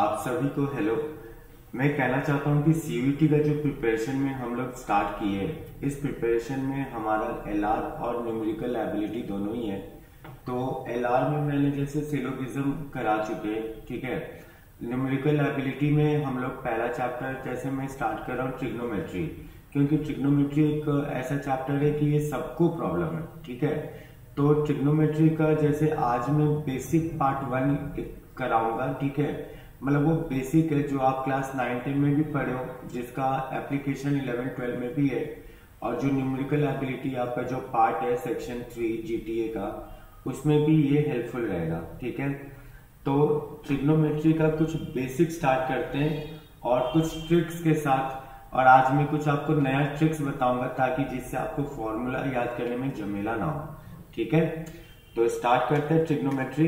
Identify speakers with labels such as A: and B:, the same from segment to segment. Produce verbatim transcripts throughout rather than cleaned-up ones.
A: आप सभी को हेलो। मैं कहना चाहता हूं कि सीयूईटी का जो प्रिपरेशन में हम लोग स्टार्ट किए, इस प्रिपरेशन में हमारा एलआर और न्यूमेरिकल एबिलिटी दोनों ही है। तो एलआर में मैंने जैसे सिलोगिज्म करा चुके, ठीक है। न्यूमेरिकल एबिलिटी में हम लोग पहला चैप्टर जैसे मैं स्टार्ट कर रहा हूँ ट्रिग्नोमेट्री, क्योंकि ट्रिग्नोमेट्री एक ऐसा चैप्टर है कि ये सबको प्रॉब्लम है, ठीक है। तो ट्रिग्नोमेट्री का जैसे आज मैं बेसिक पार्ट वन कराऊंगा, ठीक है। मतलब वो बेसिक है जो आप क्लास नाइन टेन में भी पढ़े हो, जिसका एप्लीकेशन इलेवन ट्वेल्व में भी है। और जो न्यूमेरिकल एबिलिटी आपका जो पार्ट है सेक्शन थ्री जीटीए का, उसमें भी ये हेल्पफुल रहेगा, ठीक है। तो ट्रिग्नोमेट्री का कुछ बेसिक स्टार्ट करते हैं और कुछ ट्रिक्स के साथ। और आज मैं कुछ आपको नया ट्रिक्स बताऊंगा ताकि जिससे आपको फॉर्मूला याद करने में झमेला ना हो, ठीक है। तो स्टार्ट करते हैं ट्रिग्नोमेट्री।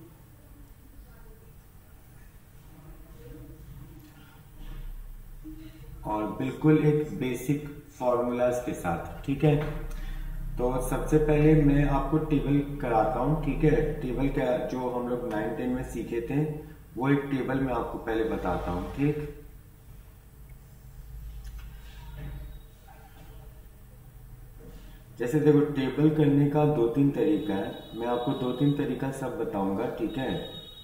A: और बिल्कुल एक बेसिक फॉर्मूलाज के साथ, ठीक है। तो सबसे पहले मैं आपको टेबल कराता हूं, ठीक है। टेबल क्या जो हम लोग नाइन टेन में सीखे थे, वो एक टेबल मैं आपको पहले बताता हूं, ठीक। जैसे देखो, टेबल करने का दो तीन तरीका है, मैं आपको दो तीन तरीका सब बताऊंगा, ठीक है।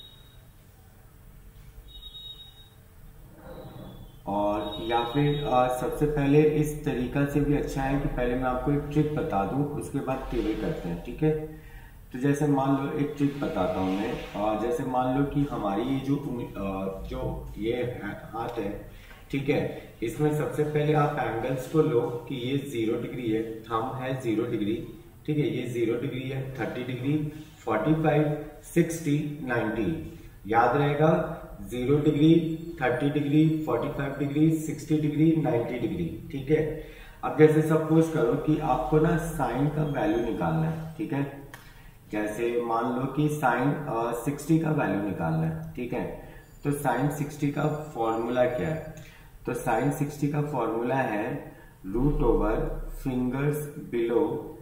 A: और या फिर आ, सबसे पहले इस तरीका से भी अच्छा है कि पहले मैं आपको एक ट्रिक बता दूं, उसके बाद टेबल करते हैं, ठीक है। तो जैसे मान लो एक ट्रिक बताता हूं मैं। आ, जैसे मान लो कि हमारी ये जो आ, जो ये हाथ है, ठीक है। इसमें सबसे पहले आप एंगल्स को लो कि ये जीरो डिग्री है, थंब है जीरो डिग्री, ठीक है। ये जीरो डिग्री है, thirty degree, forty five, sixty, ninety. याद रहेगा, zero degree, thirty degree, forty five degree, sixty degree, ninety degree, ठीक है। अब जैसे सपोज करो कि आपको ना साइन का वैल्यू निकालना है, ठीक है। जैसे मान लो कि साइन सिक्सटी का वैल्यू निकालना है, ठीक है। तो साइन सिक्सटी का फॉर्मूला क्या है? तो साइन सिक्सटी का फॉर्मूला है root over fingers below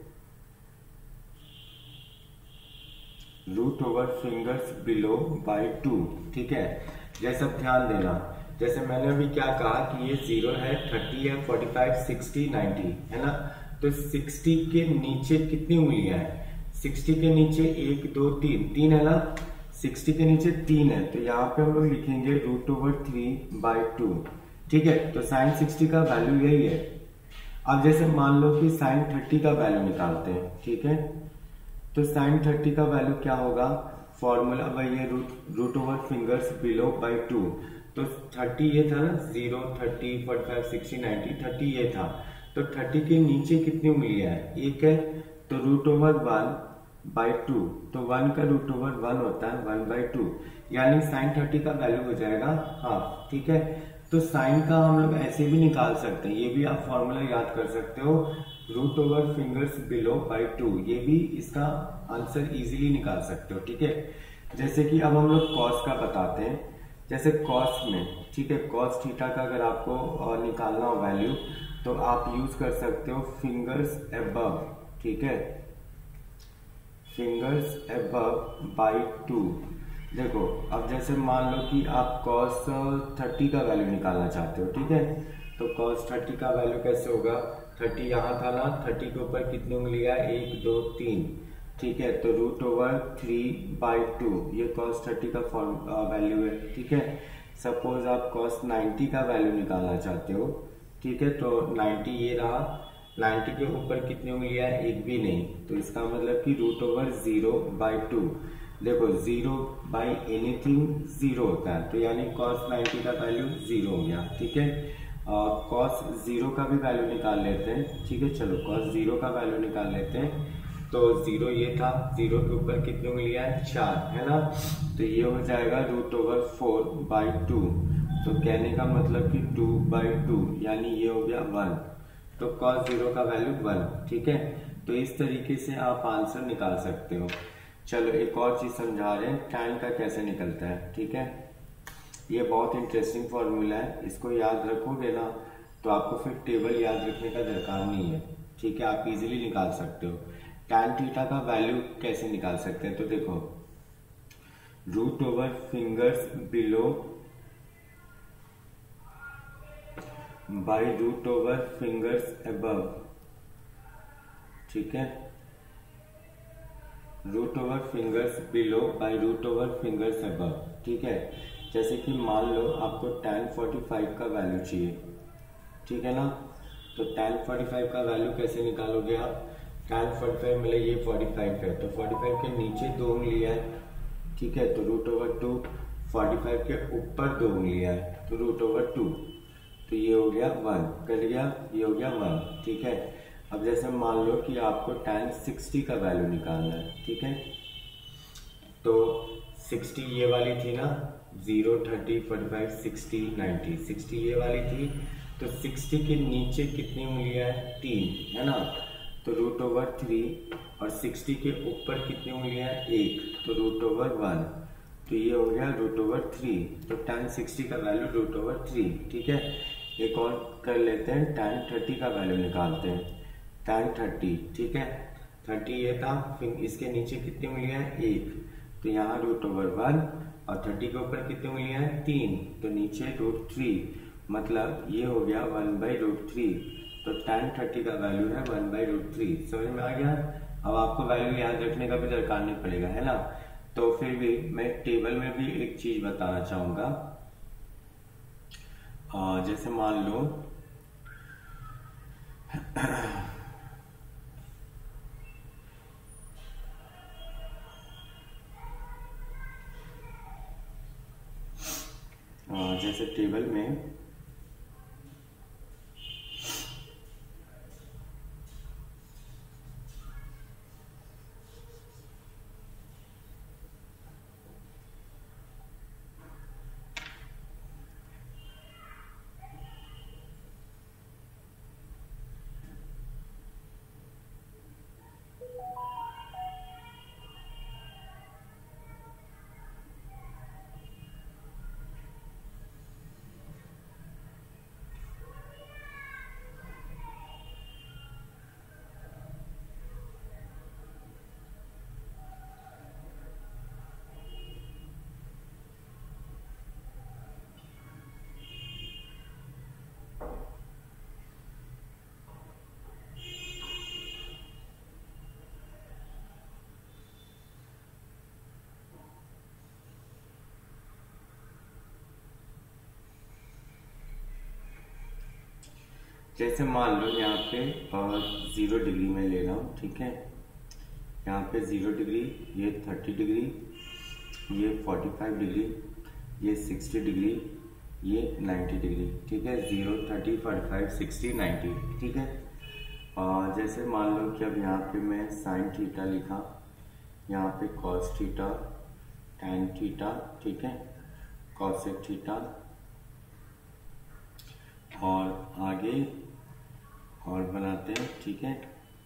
A: root over fingers below by two, ठीक है। जैसे अब ध्यान देना, जैसे मैंने अभी क्या कहा कि ये जीरो है, थर्टी है, फोर्टी फाइव, सिक्सटी, नाइन्टी, है ना। तो सिक्सटी के नीचे कितनी उंगलियां हैं? सिक्सटी के नीचे एक दो तीन, तीन है ना। सिक्सटी के नीचे तीन है, तो यहाँ पे हम लोग लिखेंगे root over three by two, ठीक है। तो साइन सिक्सटी का वैल्यू यही है। अब जैसे मान लो कि साइन थर्टी का वैल्यू निकालते हैं, ठीक है। तो साइन थर्टी का वैल्यू क्या होगा? फॉर्मूला वही है, root root over fingers below by two. तो थर्टी ये था ना, zero, thirty, forty five, sixty, ninety, thirty ये था। तो थर्टी के नीचे कितनी उंगलियां है? एक है, तो root over one by two. तो वन का रूट ओवर वन होता है, वन बाई टू, यानी साइन थर्टी का वैल्यू हो जाएगा हाफ, ठीक है। तो साइन का हम लोग ऐसे भी निकाल सकते हैं, ये भी आप फॉर्मूला याद कर सकते हो, root over fingers below by two. ये भी इसका आंसर इजीली निकाल सकते हो, ठीक है। जैसे कि अब हम लोग कॉस का बताते हैं। जैसे कॉस में, ठीक है, कॉस थीटा का अगर आपको निकालना हो वैल्यू, तो आप यूज कर सकते हो फिंगर्स अबव, ठीक है, फिंगर्स अबव बाई टू। देखो, अब जैसे मान लो कि आप कॉस थर्टी का वैल्यू निकालना चाहते हो, ठीक है। तो कॉस थर्टी का वैल्यू कैसे होगा? थर्टी यहाँ था ना, थर्टी के ऊपर कितनी उंगलियां? एक दो तीन, ठीक है। तो root over three by two, ये कॉस थर्टी का फॉर्म वैल्यू है, ठीक है। सपोज आप कॉस नाइन्टी का वैल्यू निकालना चाहते हो, ठीक है। तो नाइन्टी ये रहा, नाइन्टी के ऊपर कितनी उंगलियां? एक भी नहीं। तो इसका मतलब कि root over zero by two. देखो, जीरो बाई एनीथिंग जीरो होता है, तो यानी कॉस नाइन्टी का वैल्यू जीरो हो गया, ठीक है। कॉस जीरो का भी वैल्यू निकाल लेते हैं, ठीक है। चलो, कॉस जीरो का वैल्यू निकाल लेते हैं। तो जीरो ये था, जीरो के ऊपर कितनी उंगलियां हैं? चार, है ना। तो ये हो जाएगा root over four by two. तो कहने का मतलब कि टू बाई टू, यानी ये हो गया वन। तो कॉस जीरो का वैल्यू वन, ठीक है। तो इस तरीके से आप आंसर निकाल सकते हो। चलो, एक और चीज समझा रहे हैं, टैन का कैसे निकलता है, ठीक है। ये बहुत इंटरेस्टिंग फॉर्मूला है, इसको याद रखोगे ना तो आपको फिर टेबल याद रखने का दरकार नहीं है, ठीक है। आप इजीली निकाल सकते हो। टैन थीटा का वैल्यू कैसे निकाल सकते हैं? तो देखो, root over fingers below by root over fingers above, ठीक है, root over fingers below by root over fingers above, ठीक है। जैसे कि मान लो आपको tan पैंतालीस का वैल्यू चाहिए, ठीक है ना, तो tan पैंतालीस का वैल्यू कैसे निकालोगे आप, tan पैंतालीस मतलब ये पैंतालीस है, तो पैंतालीस के नीचे दो उंगलियां है, ठीक है, तो रूट ओवर टू, पैंतालीस के ऊपर दो उंगलियां है, तो रूट ओवर टू, तो ये हो गया वन, कट गया, ये हो गया वन, ठीक है। अब जैसे मान लो कि आपको tan साठ का वैल्यू निकालना है, ठीक है, तो साठ ये वाली थी ना, zero, thirty, forty five, sixty, ninety, साठ ये वाली थी, तो साठ के नीचे कितनी उंगलियां हैं, तीन, है ना, तो रूट ओवर थ्री, और साठ के ऊपर कितनी उंगलियां हैं, एक, तो रूट ओवर वन, तो ये हो गया रूट ओवर थ्री, तो tan साठ का वैल्यू रूट ओवर थ्री, ठीक है। एक और कर लेते हैं, tan थर्टी का वैल्यू निकालते हैं, tan थर्टी, ठीक है, थर्टी ये था, फिर इसके नीचे कितनी उंगलियां हैं, एक, तो यहाँ रूट ओवर वन, और थर्टी के ऊपर कितनी उंगलियां हैं, तीन, तो नीचे रूट थ्री, मतलब ये हो गया वन बाई रूट थ्री, तो tan थर्टी का वैल्यू है वन बाई रूट थ्री, समझ में आ गया। अब आपको वैल्यू याद रखने का भी दरकार नहीं पड़ेगा, है ना। तो फिर भी मैं टेबल में भी एक चीज बताना चाहूंगा, जैसे मान लो जैसे टेबल में जैसे मान लो यहाँ पे जीरो डिग्री में ले रहा हूँ, ठीक है, यहाँ पे जीरो डिग्री, ये थर्टी डिग्री, ये फोर्टी फाइव डिग्री, ये सिक्सटी डिग्री, ये नाइन्टी डिग्री, ठीक है, zero, thirty, forty five, sixty, ninety, ठीक है। और जैसे मान लो कि अब यहाँ पे मैं साइन थीटा लिखा, यहाँ पे कॉस थीटा, टैन थीटा, ठीक है, कॉसेक थीटा, और आगे और बनाते हैं, ठीक है।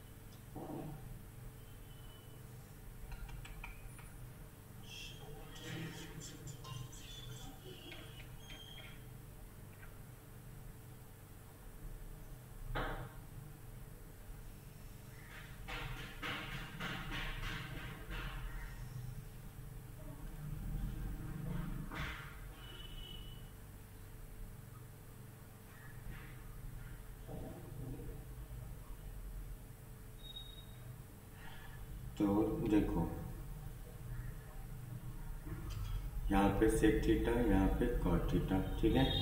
A: तो देखो यहाँ पे सेक थीटा, यहाँ पे कॉट थीटा, ठीक है।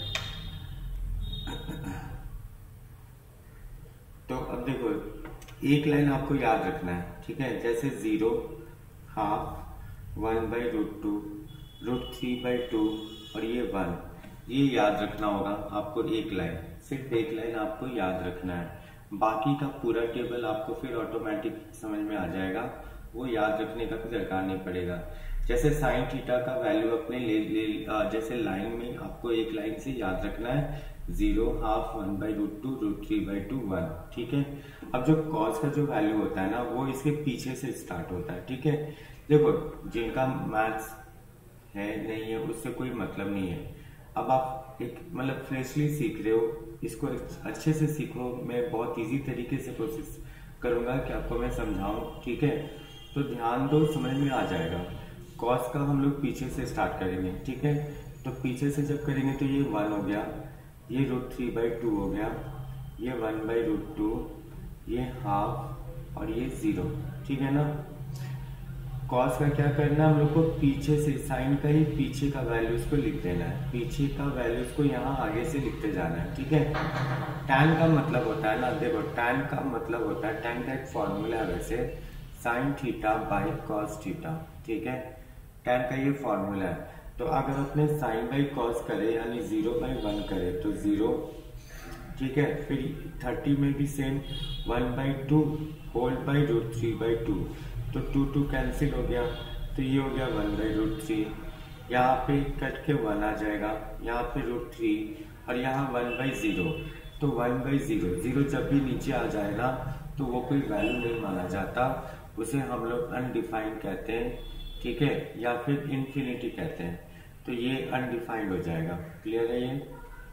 A: तो अब देखो एक लाइन आपको याद रखना है, ठीक है, जैसे zero, half, one by root two, root three by two, और ये वन, ये याद रखना होगा आपको, एक लाइन, सिर्फ एक लाइन आपको याद रखना है, बाकी का पूरा टेबल आपको फिर ऑटोमेटिक समझ में आ जाएगा, वो याद रखने का भी दरकार नहीं पड़ेगा। जैसे साइन थीटा का वैल्यू अपने ले, ले जैसे लाइन में आपको एक लाइन से याद रखना है, zero, half, one by root two, root three by two, one, ठीक है। अब जो कॉस का जो वैल्यू होता है ना, वो इसके पीछे से स्टार्ट होता है, ठीक है। देखो जिनका मैथ्स है नहीं है उससे कोई मतलब नहीं है, अब आप एक मतलब फ्रेशली सीख रहे हो, इसको अच्छे से सीखो, मैं बहुत इजी तरीके से कोशिश करूंगा कि आपको मैं समझाऊं, ठीक है। तो ध्यान दो, समझ में आ जाएगा। कॉस का हम लोग पीछे से स्टार्ट करेंगे, ठीक है, तो पीछे से जब करेंगे तो ये वन हो गया, ये रूट थ्री बाई टू हो गया, ये वन बाई रूट टू, ये हाफ और ये जीरो। ठीक है ना। कॉस का क्या करना है हम लोग को, पीछे से साइन का ही पीछे का वैल्यूज को लिख देना है, पीछे का वैल्यूज को यहाँ आगे से लिखते जाना है। ठीक है। टैन का मतलब होता है ना, देखो टैन का मतलब होता है, टैन का एक फॉर्मूला है वैसे, sine theta by cos theta. ठीक है। टैन का ये फॉर्मूला है। तो अगर अपने साइन बाई कॉस करे यानी जीरो बाई वन करे तो जीरो। ठीक है। फिर थर्टी में भी same, one by two whole by root three by two, तो टू टू कैंसिल हो गया, तो ये हो गया वन बाई रूट थ्री। यहाँ पे कट के वन आ जाएगा, यहाँ पे रूट थ्री और यहाँ वन बाई जीरो, तो वन बाई जीरो, जीरो जब भी नीचे आ जाए ना तो वो कोई वैल्यू नहीं माना जाता, उसे हम लोग अनडिफाइंड कहते हैं। ठीक है। या फिर इन्फिनिटी कहते हैं, तो ये अनडिफाइंड हो जाएगा। क्लियर है ये।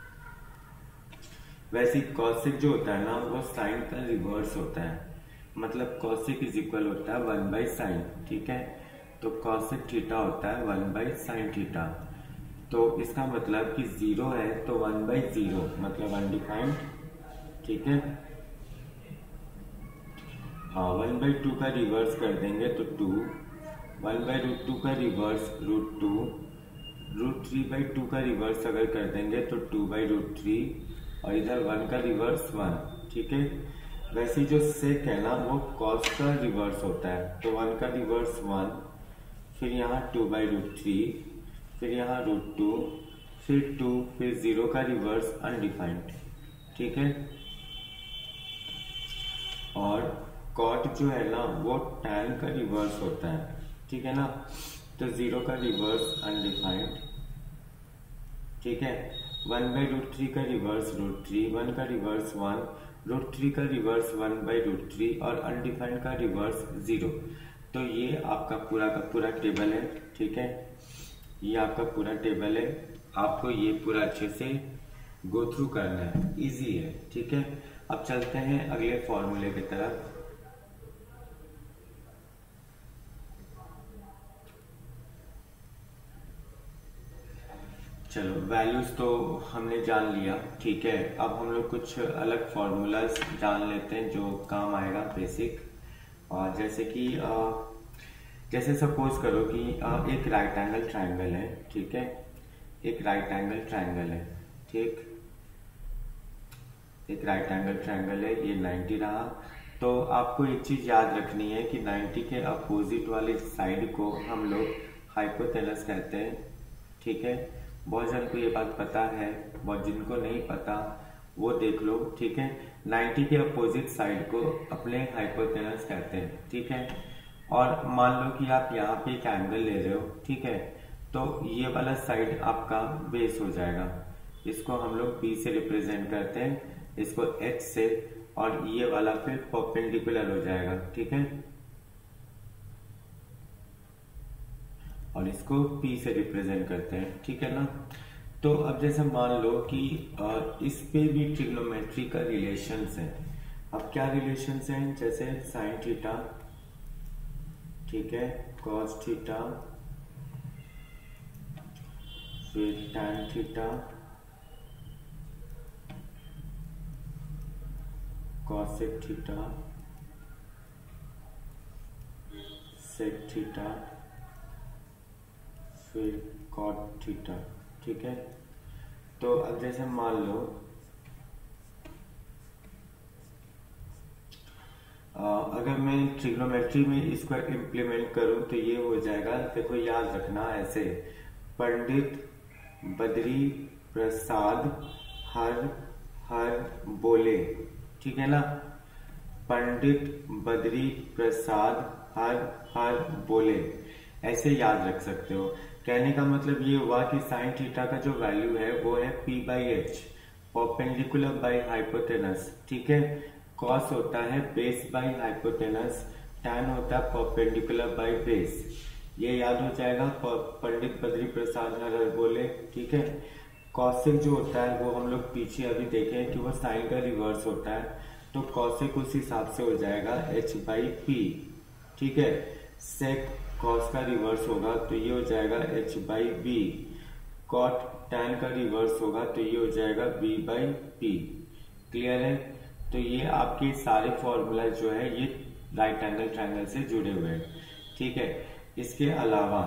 A: वैसे कॉसेक जो होता है ना वो साइन का रिवर्स होता है, मतलब कॉसेक इज इक्वल होता है वन बाई साइन। ठीक है। तो कॉसेक थीटा होता है वन बाई साइन थीटा, तो इसका मतलब कि जीरो है तो वन बाई जीरो मतलब अनडिफाइंड। ठीक है। हाँ, वन बाई टू का रिवर्स कर देंगे तो two, one by root two का reverse root two, root three by two का रिवर्स अगर कर देंगे तो टू बाई रूट थ्री, और इधर वन का रिवर्स वन। ठीक है। वैसे जो सेक है ना वो कॉस का रिवर्स होता है, तो वन का रिवर्स वन, फिर यहाँ टू बाई रूट थ्री, फिर यहाँ रूट टू, फिर टू, फिर जीरो का रिवर्स अनडिफाइंड। ठीक है। और कॉट जो है ना वो टैन का रिवर्स होता है। ठीक है ना। तो जीरो का रिवर्स अनडिफाइंड। ठीक है। वन बाई रूट थ्री का रिवर्स रूट थ्री, वन का रिवर्स वन, रूट थ्री का reverse one by root three और अनडिफाइंड का रिवर्स जीरो। तो ये आपका पूरा का पूरा टेबल है। ठीक है। ये आपका पूरा टेबल है, आपको ये पूरा अच्छे से गो थ्रू करना है, इजी है। ठीक है। अब चलते हैं अगले फॉर्मूले की तरफ। चलो, वैल्यूज तो हमने जान लिया। ठीक है। अब हम लोग कुछ अलग फॉर्मूलाज जान लेते हैं जो काम आएगा बेसिक। और जैसे कि जैसे सपोज करो कि एक राइट एंगल ट्रायंगल है। ठीक है। एक राइट एंगल ट्रायंगल है। ठीक, एक राइट एंगल ट्रायंगल है, ये नाइन्टी रहा। तो आपको एक चीज याद रखनी है कि नाइन्टी के अपोजिट वाले साइड को हम लोग हाइपोटेनस कहते हैं। ठीक है। बहुत जन को ये बात पता है, बहुत जिनको नहीं पता वो देख लो। ठीक है। नाइन्टी के अपोजिट साइड को अपने हाइपोटेनस कहते हैं। ठीक है। और मान लो कि आप यहाँ पे एक एंगल ले रहे हो। ठीक है। तो ये वाला साइड आपका बेस हो जाएगा, इसको हम लोग बी से रिप्रेजेंट करते हैं, इसको एच से, और ये वाला फिर परपेंडिकुलर हो जाएगा। ठीक है। और इसको P से रिप्रेजेंट करते हैं। ठीक है ना। तो अब जैसे मान लो कि इस पे भी ट्रिग्नोमेट्री का रिलेशंस है। अब क्या रिलेशंस हैं, जैसे साइन थीटा, ठीक है, कॉस थीटा, फिर tan theta, cosec theta, sec theta, फिर कॉट थीटा। ठीक है। तो अब जैसे मान लो आ, अगर मैं ट्रिग्नोमेट्री में इसको इम्प्लीमेंट करूं तो ये हो जाएगा, देखो याद रखना ऐसे, पंडित बद्री प्रसाद हर हर बोले। ठीक है ना। पंडित बद्री प्रसाद हर हर बोले, ऐसे याद रख सकते हो। कहने का मतलब ये हुआ कि साइन थीटा का जो वैल्यू है वो है P by H, perpendicular by hypotenuse. ठीक है। कॉस होता है बेस बाई हाइपोटेनस, टैन होता है परपेंडिकुलर बाई बेस। ये याद हो जाएगा, पंडित बद्री प्रसाद हर हर बोले। ठीक है। कॉसेक जो होता है वो हम लोग पीछे अभी देखें कि वो साइन का रिवर्स होता है, तो कॉसेक उस हिसाब से हो जाएगा एच बाई पी। ठीक है। सेक कॉस का रिवर्स होगा तो ये हो जाएगा H by B. Cot tan का रिवर्स होगा तो ये हो जाएगा बी बाई पी। क्लियर है? तो ये आपके सारे फॉर्मूला जो है ये राइट एंगल ट्रायंगल से जुड़े हुए हैं। ठीक है, इसके अलावा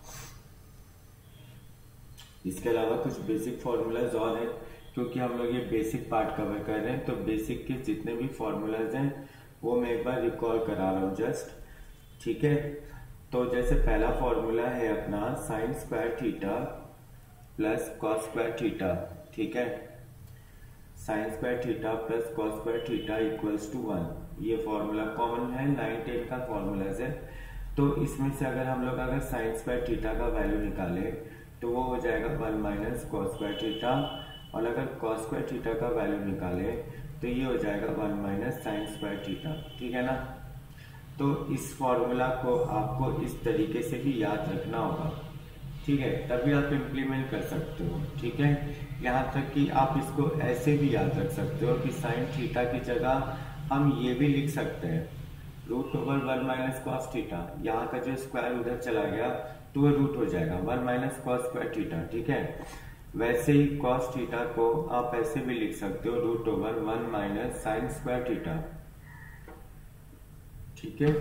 A: इसके अलावा कुछ बेसिक फॉर्मूलाज और हैं, क्योंकि हम लोग ये बेसिक पार्ट कवर कर रहे हैं तो बेसिक के जितने भी फॉर्मूलाज हैं वो मैं एक बार रिकॉल करा रहा हूँ जस्ट। ठीक है, तो जैसे पहला फॉर्मूला है अपना sine square theta plus cos square theta. ठीक है, sine square theta plus cos square theta equals to one. ये फॉर्मूला कॉमन है, नाइन टेन का फॉर्मूलाज है। तो इसमें से अगर हम लोग अगर साइन स्क्वायर थीटा का वैल्यू निकाले तो वो हो जाएगा one minus cos square theta, और अगर कॉस स्क्वायर थीटा का वैल्यू निकाले तो ये हो जाएगा one minus sine square theta. ठीक है ना? तो इस फॉर्मूला को आपको इस तरीके से भी याद रखना होगा। ठीक है, तभी आप इम्प्लीमेंट कर सकते हो। ठीक है, यहाँ तक कि आप इसको ऐसे भी याद रख सकते हो कि साइन थीटा की जगह हम ये भी लिख सकते हैं root over one minus cos theta. यहाँ का जो स्क्वायर उधर चला गया तो वो रूट हो जाएगा one minus cos square theta. ठीक है, वैसे ही कॉस थीटा को आप ऐसे भी लिख सकते हो root over one minus sine square theta. ठीक है,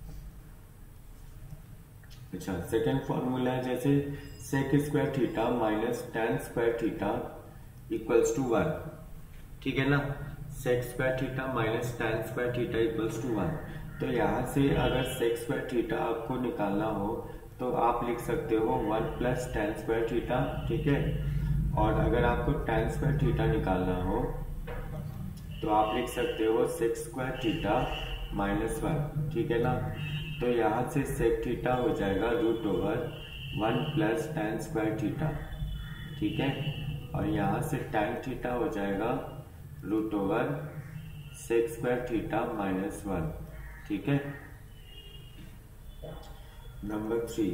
A: अच्छा सेकेंड फॉर्मूला है जैसे sec square theta minus tan square theta equals to one. ठीक है ना? Sec square theta minus tan square theta equals to one. तो यहाँ से अगर सेक स्क्वायर थीटा आपको निकालना हो तो आप लिख सकते हो one plus tan square theta. ठीक है, और अगर आपको टेन स्क्वायर थीटा निकालना हो तो आप लिख सकते हो sec square theta minus one. ठीक है ना? तो यहाँ से सेक थीटा हो जाएगा root over one plus tan square theta. ठीक है, और यहाँ से टेन थीटा हो जाएगा root over sec square theta minus one. ठीक है, नंबर थ्री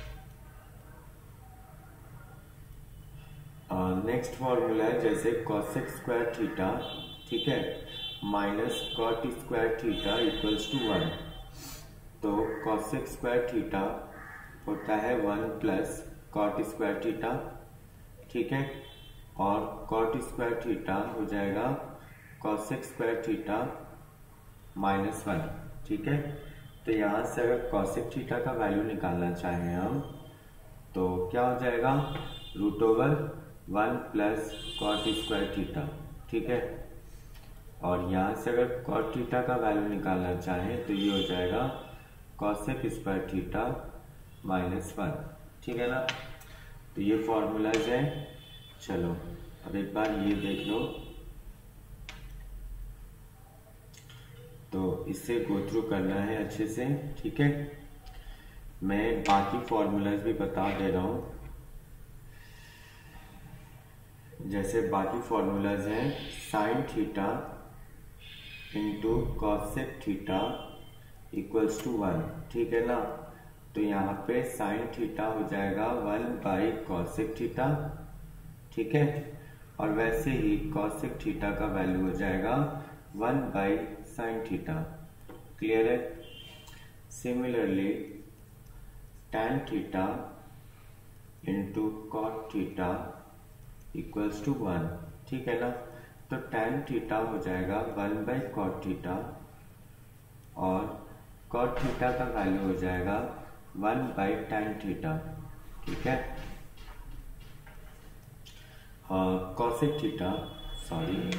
A: नेक्स्ट फॉर्मूला है जैसे कॉसेक स्क्वायर थीटा। ठीक है, minus cot square theta equals to one. तो कॉसेक स्क्वायर थीटा होता है one plus cot square theta. ठीक है, और कॉट स्क्वायर थीटा हो जाएगा cosec square theta minus one. ठीक है, तो यहाँ से अगर कॉसेक थीटा का वैल्यू निकालना चाहें हम तो क्या हो जाएगा root over one plus cot square theta. ठीक है, और यहाँ से अगर कॉट थीटा का वैल्यू निकालना चाहें तो ये हो जाएगा cosec square theta minus one. ठीक है ना? तो ये फॉर्मूलाज है। चलो अब एक बार ये देख लो, तो इससे गो थ्रू करना है अच्छे से। ठीक है, मैं बाकी फॉर्मूलाज भी बता दे रहा हूँ। जैसे बाकी फॉर्मूलाज हैं sine theta into cosec theta equals to one. ठीक है ना? तो यहाँ पे साइन थीटा हो जाएगा वन बाई कॉसेक थीटा। ठीक है, और वैसे ही कॉसेक थीटा का वैल्यू हो जाएगा one by sine theta. Clear है? Similarly tan theta into cot theta equals to one. ठीक है ना? तो tan थीटा हो जाएगा वन बाई कॉट थीटा, और कॉट थीटा का वैल्यू हो जाएगा वन बाई tan थीटा। ठीक है, cosec theta sorry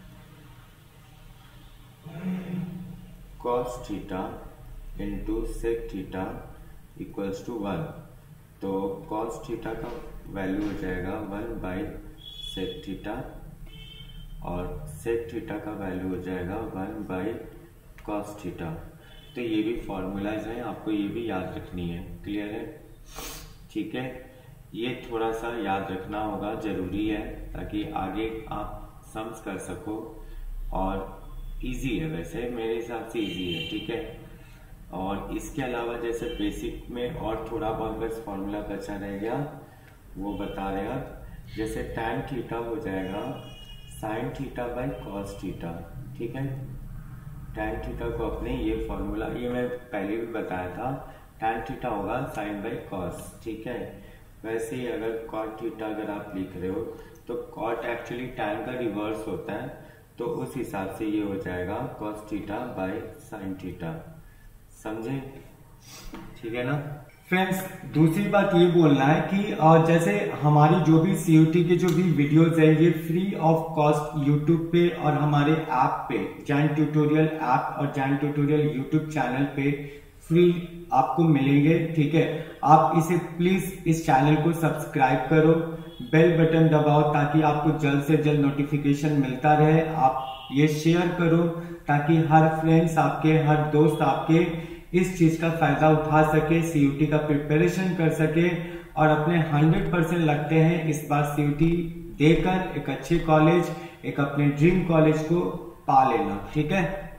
A: cos theta into sec theta equals to one. तो कॉस थीटा का वैल्यू हो जाएगा वन बाई सेक थीटा, और सेक थीटा का वैल्यू हो जाएगा वन बाई कॉस थीटा। तो ये भी फॉर्मूलाज हैं, आपको ये भी याद रखनी है। क्लियर है? ठीक है, ये थोड़ा सा याद रखना होगा, जरूरी है, ताकि आगे आप सम्स कर सको। और इजी है, वैसे मेरे हिसाब से इजी है। ठीक है, और इसके अलावा जैसे बेसिक में और थोड़ा बहुत बस फॉर्मूला बचा रह गया वो बता रहे हैं। जैसे tan थीटा हो जाएगा sine theta by cos theta. ठीक है, tan थीटा को अपने ये फॉर्मूला, ये मैं पहले भी बताया था, tan थीटा होगा साइन बाई कॉस। ठीक है, वैसे ही अगर कॉट थीटा अगर आप लिख रहे हो तो कॉट एक्चुअली टैन का रिवर्स होता है, तो उस हिसाब से ये हो जाएगा cos theta by sine theta. समझे? ठीक है ना फ्रेंड्स। दूसरी बात ये बोलना है कि और जैसे हमारी जो भी सीयूटी के जो भी वीडियोस है ये फ्री ऑफ कॉस्ट यूट्यूब पे और हमारे ऐप पे जैन ट्यूटोरियल ऐप और जैन ट्यूटोरियल यूट्यूब चैनल पे फ्री आपको मिलेंगे। ठीक है, आप इसे प्लीज इस चैनल को सब्सक्राइब करो, बेल बटन दबाओ ताकि आपको जल्द से जल्द नोटिफिकेशन मिलता रहे। आप ये शेयर करो ताकि हर फ्रेंड्स आपके, हर दोस्त आपके इस चीज का फायदा उठा सके, सीयूटी का प्रिपरेशन कर सके और अपने हंड्रेड परसेंट लगते हैं इस बार सीयूटी देकर एक अच्छे कॉलेज, एक अपने ड्रीम कॉलेज को पा लेना। ठीक है।